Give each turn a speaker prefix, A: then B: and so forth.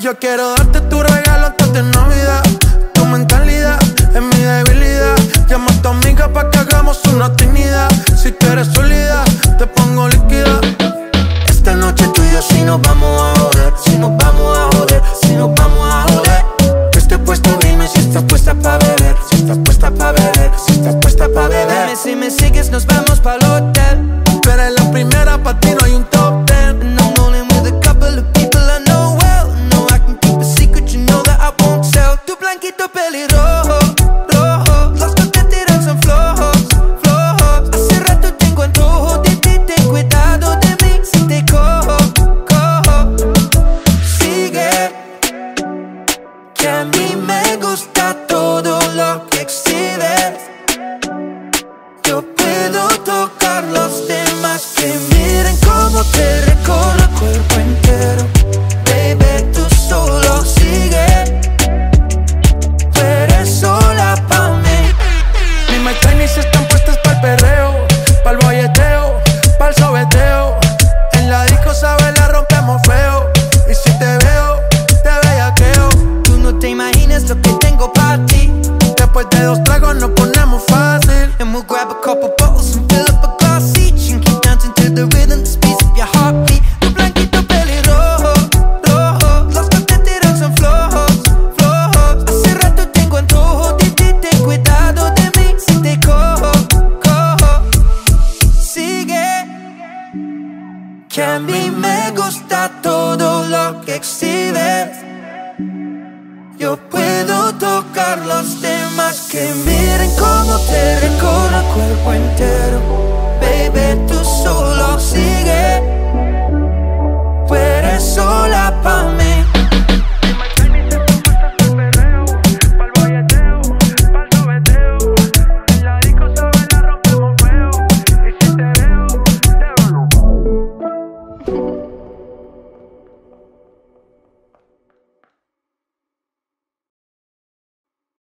A: Yo quiero darte tu regalo antes de Navidad. Tu mentalidad es mi debilidad. Llama a tu amiga pa' que hagamos una trinidad. Si tú eres sólida, te pongo líquida. Esta noche tú y yo si nos vamos a joder. Si nos vamos a joder, si nos vamos a joder. Que esté puesto, dime si estás puesta pa' beber. Si estás puesta pa' beber, si estás puesta pa' beber.
B: Dime si me sigues, nos vamos pa'l hotel.
A: Tú eres la primera, pa' ti no hay un top 10.
B: And I'm rolling with a couple of people I know well. No, I can keep a secret, you know that I won't tell. Tu blanquito pelirrojo, rojo. Los que te tiran son flojos, flojos. Hace rato tengo antojo de ti, ten cuidado de mí si te cojo, cojo. Sigue, que a mí me gusta todo lo que exhibes. Yo puedo tocar los demás, que miren cómo te recorro el cuerpo entero. Baby, tú solo sigue, tú eres sola pa' mí.
A: Mis My Chinese están puestas pa'l perreo, pa'l bolleteo, pa'l sobeteo. En la disco, sabes, la rompemos feo. Y si te veo, te bellaqueo.
B: Tú no te imaginas lo que tengo pa' ti.
A: Después de 2 tragos nos ponemos fácil.
B: And we'll grab a couple bottles and fill up a glass each, and keep dancing to the rhythm that speeds up your heartbeat. Tu blanquito pelirrojo, rojo. Los que te tiran son flojos, flojos. Hace rato tengo antojo de ti, ten cuidado de mí si te cojo, cojo. Sigue, que a mí me gusta todo lo que exhibes. Yo puedo tocar los temas que